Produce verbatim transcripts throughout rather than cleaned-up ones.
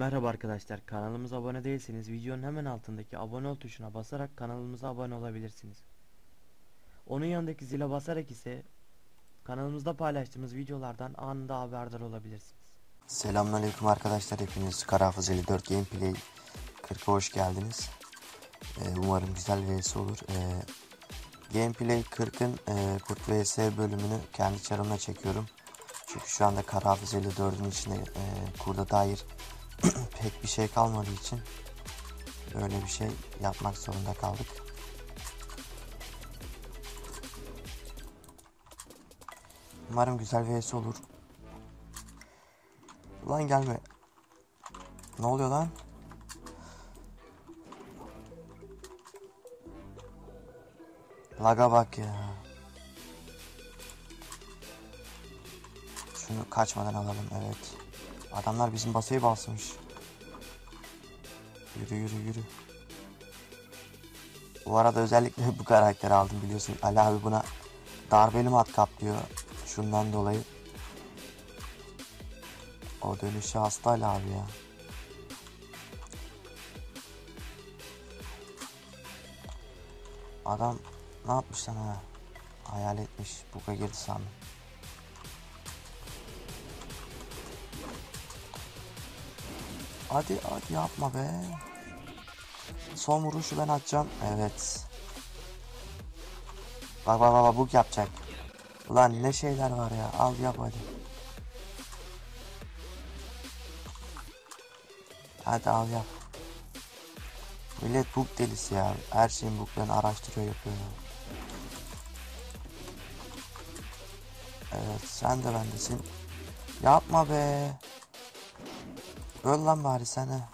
Merhaba arkadaşlar, kanalımıza abone değilseniz videonun hemen altındaki abone ol tuşuna basarak kanalımıza abone olabilirsiniz. Onun yanındaki zile basarak ise kanalımızda paylaştığımız videolardan anında haberdar olabilirsiniz. Selamünaleyküm arkadaşlar, hepiniz Kara Hafız elli dört Gameplay kırka hoş geldiniz. Ee, umarım güzel vs olur. Ee, Gameplay kırkın e, Kurt vs bölümünü kendi çarımla çekiyorum. Çünkü şu anda Kara Hafız elli dördün içinde e, kurda dair pek bir şey kalmadığı için böyle bir şey yapmak zorunda kaldık. Umarım güzel vs olur. Ulan gelme. Ne oluyor lan? Laga bak ya. Şunu kaçmadan alalım, evet. Adamlar bizim basayı basmış. Yürü yürü yürü. Bu arada özellikle bu karakteri aldım, biliyorsun. Ali abi buna darbeli matkap diyor. Şundan dolayı. O dönüşü hasta Ali abi ya. Adam ne yapmış lan ha? Hayal etmiş. Buka girdi sandım. Hadi hadi yapma be. Son vuruşu ben atacağım. Evet. Bak bak bak, buk yapacak. Ulan ne şeyler var ya. Al yap hadi. Hadi al yap. Millet buk delisi ya. Her şeyin buklarını araştırıyor, yapıyor ya. Evet, sen de bendesin. Yapma be. Öl lan bari sen he.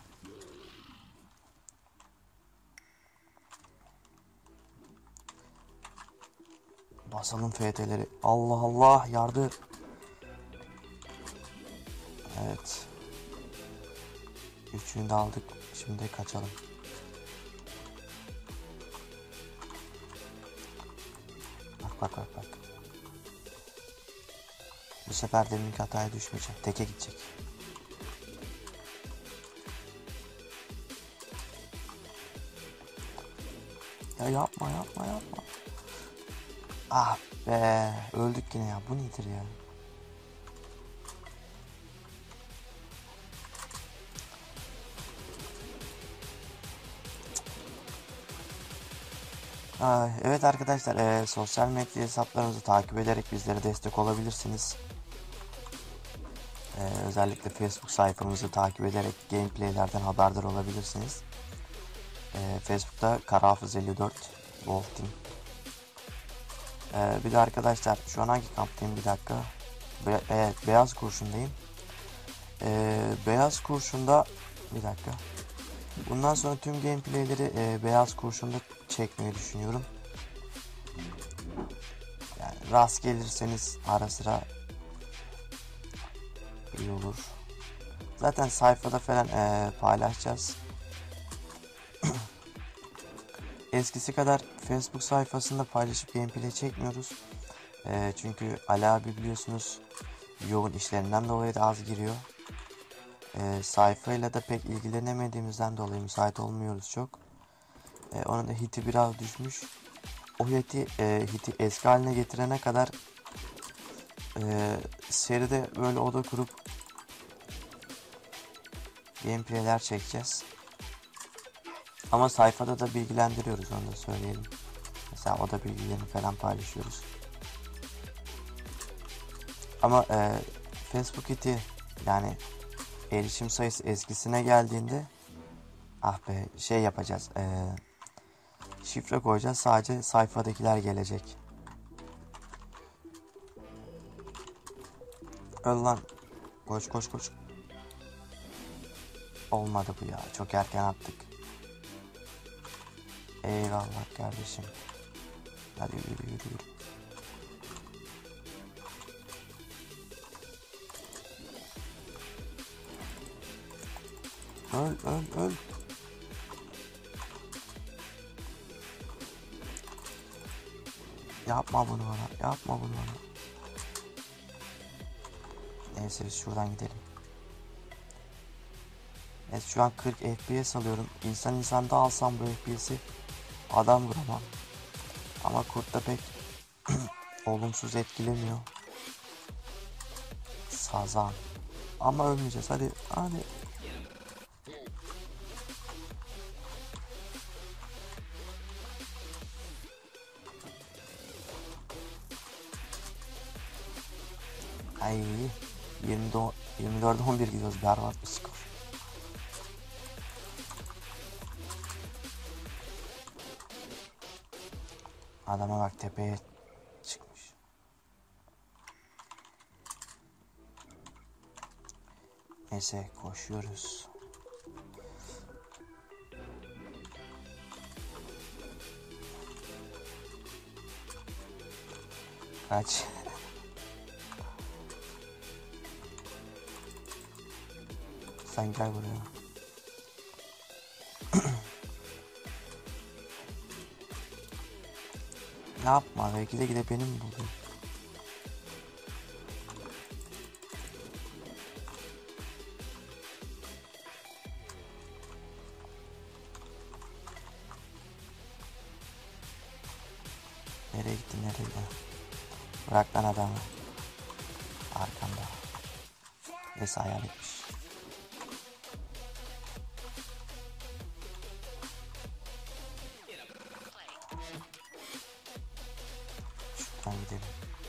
Basalım F T'leri. Allah Allah, yardı. Evet. Üçünü de aldık. Şimdi kaçalım. Bak bak bak bak. Bu sefer deminki hataya düşmeyecek. Teke gidecek. Ya yapma yapma yapma. Ah be. Öldük yine ya. Bu nedir ya? Ay, evet arkadaşlar, e, sosyal medya hesaplarımızı takip ederek bizlere destek olabilirsiniz. E, özellikle Facebook sayfamızı takip ederek gameplaylerden haberdar olabilirsiniz. E, Facebook'ta Kara Hafız elli dört Wolf Team. E, bir de arkadaşlar, şu an hangi kamptayım, bir dakika. Be evet, beyaz kurşundayım. E, beyaz kurşunda bir dakika. Bundan sonra tüm gameplayleri e, beyaz kurşunda çekmeyi düşünüyorum. Yani rast gelirseniz ara sıra iyi olur. Zaten sayfada falan e, paylaşacağız. Eskisi kadar Facebook sayfasında paylaşıp gameplay çekmiyoruz. E, çünkü Ali abi biliyorsunuz yoğun işlerinden dolayı da az giriyor. E, sayfayla da pek ilgilenemediğimizden dolayı müsait olmuyoruz çok. E, onun da hiti biraz düşmüş. O hiti, e, hiti eski haline getirene kadar e, seride böyle oda kurup gameplayler çekeceğiz. Ama sayfada da bilgilendiriyoruz, onu da söyleyelim. Mesela oda bilgilerini falan paylaşıyoruz. Ama e, Facebook hiti, yani erişim sayısı eskisine geldiğinde ah be şey yapacağız. E, şifre koyacağız, sadece sayfadakiler gelecek. Öl lan. Koş koş koş. Olmadı bu ya. Çok erken attık. Eyvallah kardeşim. Hadi yürü yürü yürü. Öl öl öl. Yapma bunu bana. Yapma bunu bana. Neyse biz şuradan gidelim. Evet, şu an kırk F P S alıyorum. İnsan insanda alsam bu F P S'i adam vuramam. Ama kurtta pek olumsuz etkilemiyor. Sazan. Ama ölmeyeceğiz. Hadi hadi. Ay, yirmi dörde on bir gidiyoruz. Berbat bir skor. Adama bak, tepeye çıkmış. Neyse, koşuyoruz. Kaç. Sen gel buraya. Ne yapma be, gide gide benim mi buldun? Nereye gittin, nereye gittin? Bırak lan adamı. Arkamda. Neyse, hayal etmiş. Şuradan gidelim.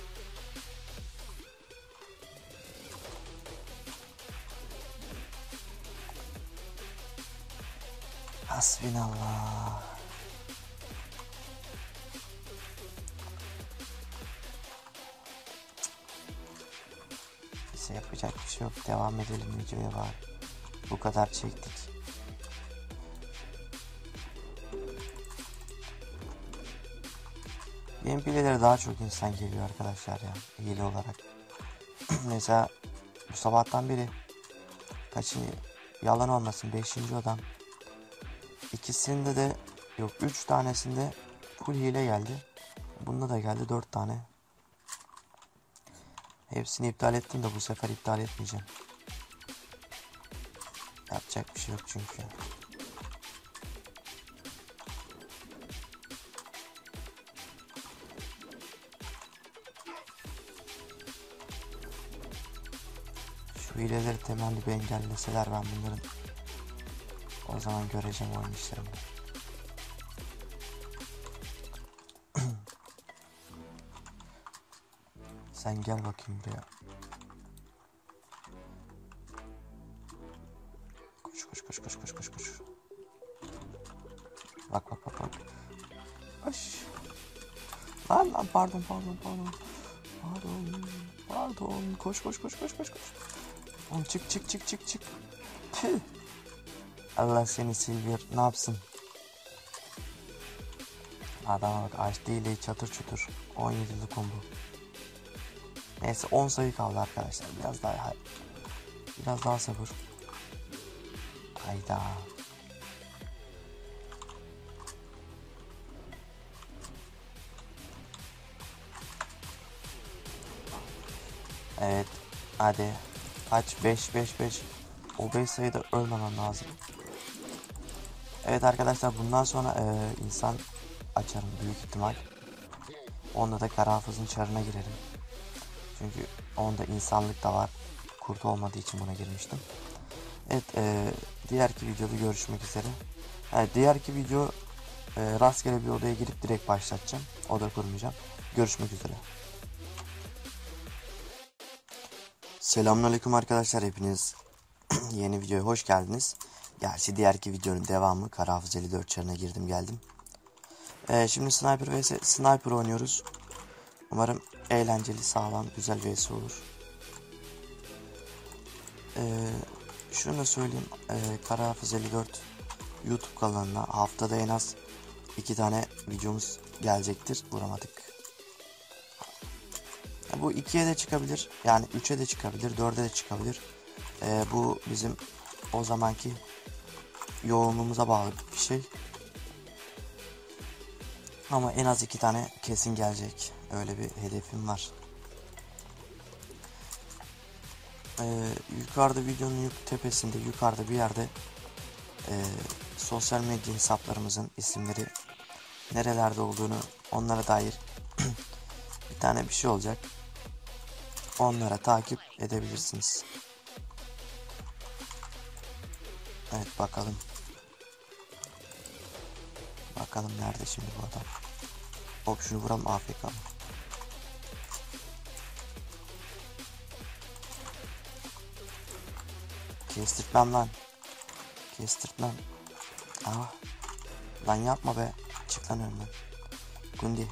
Hasbinallah. Neyse, yapacak bir şey yok. Devam edelim videoya bari. Bu kadar çektik. Gameplay'lere daha çok insan geliyor arkadaşlar ya, hile olarak. Mesela bu sabahtan beri kaçıncı, yalan olmasın, beşinci odam. İkisinde de yok, üç tanesinde full hile geldi. Bunda da geldi dört tane. Hepsini iptal ettim de bu sefer iptal etmeyeceğim. Yapacak bir şey yok çünkü. Şu hileleri temelli bir engelleseler ben bunların, o zaman göreceğim oyun işlerimi. Sen gel bakayım buraya. Koş koş koş koş koş koş koş. Bak bak bak bak. Koş. Lan lan, pardon pardon pardon. Pardon pardon. Koş koş koş koş koş koş. Oğlum çık çık çık çık çık. Tüh. Allah seni Silver ne yapsın? Adama bak, H D ile çatır çutur. on yedili combo. Neyse, on sayı kaldı arkadaşlar. Biraz daha biraz daha sabır. Hayda. Evet. Hadi. Kaç? beş beş beş. O beş sayıda ölmemem lazım. Evet arkadaşlar, bundan sonra e, insan açarım büyük ihtimal. Onda da kara hafızın çarına girerim. Çünkü onda insanlık da var. Kurt olmadığı için buna girmiştim. Evet, e, diğerki videoda görüşmek üzere. Evet, diğerki video e, rastgele bir odaya girip direkt başlatacağım. Oda kurmayacağım. Görüşmek üzere. Selamünaleyküm arkadaşlar, hepiniz yeni videoya hoş geldiniz. Gerçi diğerki videonun devamı, Kara Hafız elli dört çarına girdim geldim. Ee, şimdi Sniper vs Sniper oynuyoruz. Umarım eğlenceli, sağlam, güzel vs olur. Ee, şunu da söyleyeyim, ee, Kara Hafız elli dört YouTube kanalına haftada en az iki tane videomuz gelecektir. Vuramadık. Bu ikiye de çıkabilir, yani üçe de çıkabilir, dörde de çıkabilir. Ee, bu bizim o zamanki yoğunluğumuza bağlı bir şey. Ama en az iki tane kesin gelecek. Öyle bir hedefim var. Ee, yukarıda, videonun yuk tepesinde yukarıda bir yerde e, sosyal medya hesaplarımızın isimleri, nerelerde olduğunu, onlara dair bir tane bir şey olacak. Onlara takip edebilirsiniz. Evet, bakalım. Bakalım nerede şimdi bu adam. Hop, şunu vuralım, A F K mı? Kestirtmem lan. Kestirtmem. Ah. Lan yapma be. Çık lan önümden. Gundi.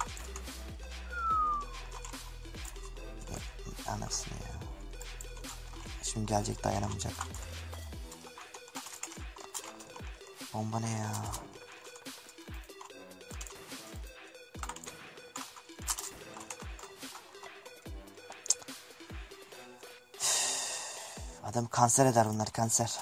Anasını ya. Şimdi gelecek, dayanamayacak. Bomba ne ya? Adam kanser eder bunlar, kanser.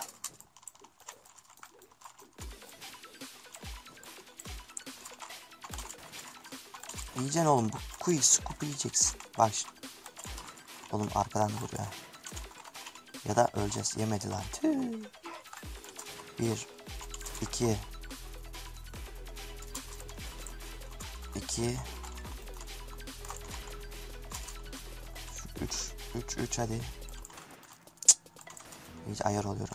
Yiyeceksin oğlum, bu quick scoop yiyeceksin. Bak şimdi. Oğlum arkadan vuruyor. Ya da öleceğiz. Yemedi lan. Tüh. Bir. iki. iki. üç. üç. üç hadi. Cık. İyice ayar oluyorum.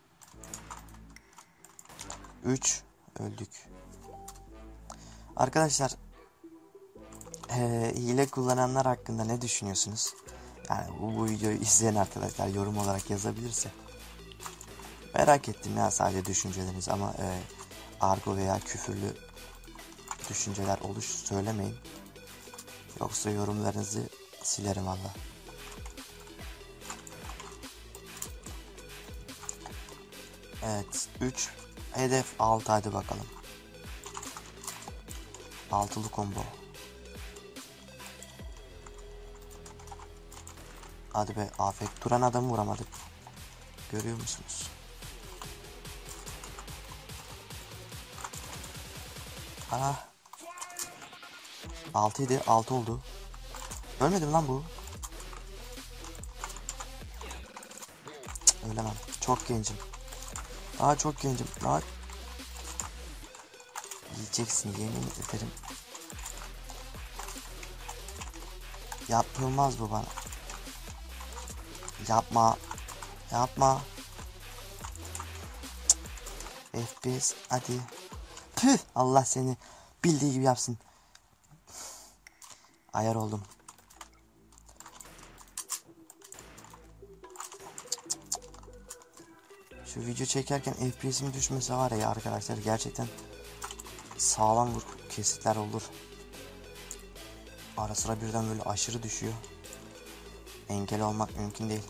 üç. Öldük. Arkadaşlar, ee, hile kullananlar hakkında ne düşünüyorsunuz? Yani bu, bu videoyu izleyen arkadaşlar yorum olarak yazabilirse. Merak ettim ya, sadece düşünceleriniz, ama e, argo veya küfürlü düşünceler oluş söylemeyin. Yoksa yorumlarınızı silerim valla. Evet, üç. Hedef altı, hadi bakalım. Altılı combo. Hadi be, afet. Duran adamı vuramadık. Görüyor musunuz? Ah. altıydı, altı oldu. Ölmedi mi lan bu? Cık, ölemem. Çok gencim. Daha çok gencim. Daha... Yiyeceksin, yemin ederim. Yapılmaz bu bana. Yapma. Yapma. Cık. F P S hadi. Püh, Allah seni bildiği gibi yapsın. Ayar oldum. Şu video çekerken F P S'im düşmese var ya arkadaşlar, gerçekten sağlam vur kesitler olur. Ara sıra birden böyle aşırı düşüyor. Engel olmak mümkün değil.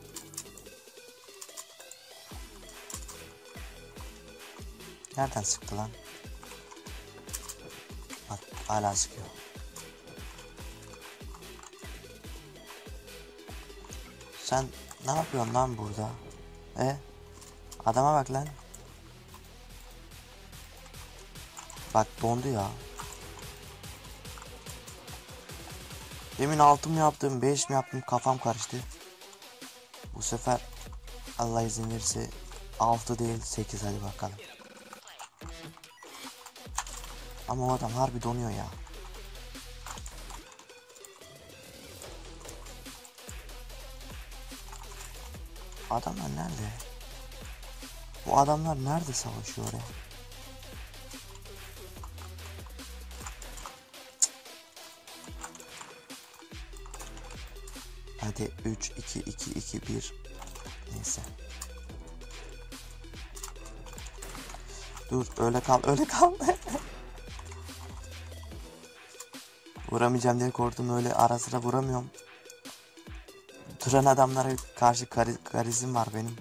Nereden sıktı lan? Bak hala sıkıyor. Sen ne yapıyorsun lan burada? E? Adama bak lan. Bak dondu ya. Demin altı mı yaptım, beş mi yaptım, kafam karıştı. Bu sefer Allah izin verirse altı değil sekiz, hadi bakalım. Ama o adam harbi donuyor ya. Adamlar nerede? Bu adamlar nerede savaşıyor oraya? Hadi üç iki iki iki bir. Neyse. Dur, öyle kal, öyle kal. Vuramayacağım diye korktum, öyle ara sıra vuramıyorum. Duran adamlara karşı kari, karizm var benim.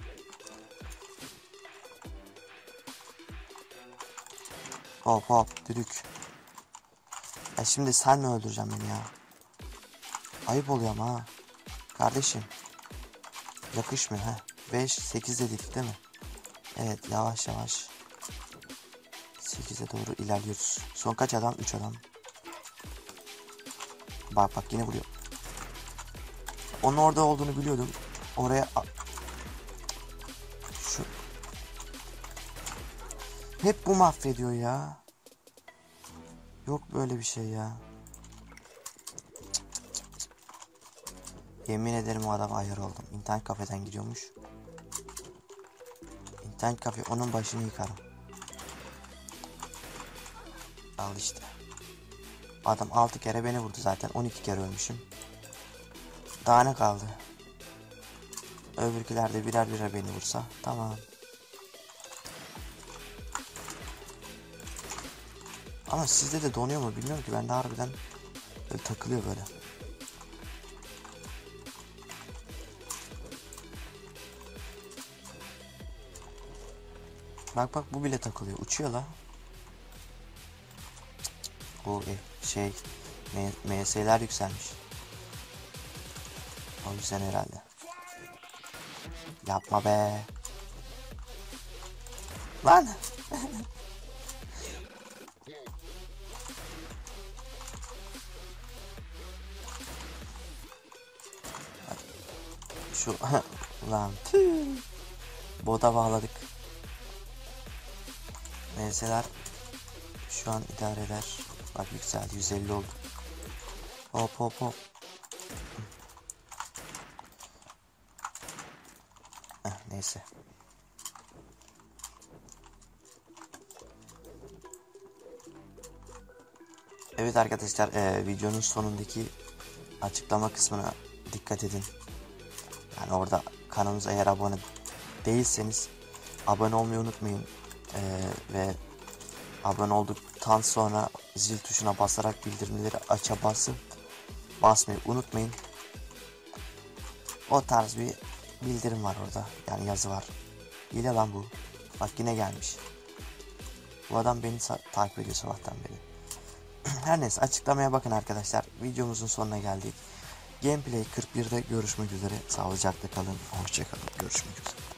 Hop hop düdük. Ya şimdi sen mi öldüreceksin beni ya? Ayıp oluyor ama ha. Kardeşim. Yakışmıyor ha. beş sekiz dedik değil mi? Evet, yavaş yavaş sekize doğru ilerliyoruz. Son kaç adam? üç adam. Bak bak yine vuruyor. Onun orada olduğunu biliyordum. Oraya şu Hep bu mahvediyor ya. Yok böyle bir şey ya. Yemin ederim o adam ayar oldum. İnternet kafeden gidiyormuş. İnternet kafe onun başını yıkarım. Al işte. Adam altı kere beni vurdu zaten. on iki kere ölmüşüm. Daha ne kaldı? Öbürküler de birer birer beni vursa. Tamam. Ama sizde de donuyor mu bilmiyorum ki. Bende harbiden böyle takılıyor böyle. Bak bak bu bile takılıyor. Uçuyor la. Bu şey M S'ler yükselmiş. O yüzden herhalde. Yapma be. Lan. Şu lan. Boda bağladık. M S'ler şu an idare eder. Bak yükseldi, yüz elli oldu. Hop hop hop. Heh, neyse. Evet arkadaşlar, e, videonun sonundaki açıklama kısmına dikkat edin. Yani orada kanalımıza eğer abone değilseniz abone olmayı unutmayın. E, ve abone olduktan sonra zil tuşuna basarak bildirimleri aça basıp basmayı unutmayın. O tarz bir bildirim var orada. Yani yazı var. İyi de lan bu. Bak yine gelmiş. Bu adam beni takip ediyor sabahtan beri. Her neyse, açıklamaya bakın arkadaşlar. Videomuzun sonuna geldik. Gameplay kırk birde görüşmek üzere. Sağlıcakla kalın. Hoşça kalın. Görüşmek üzere.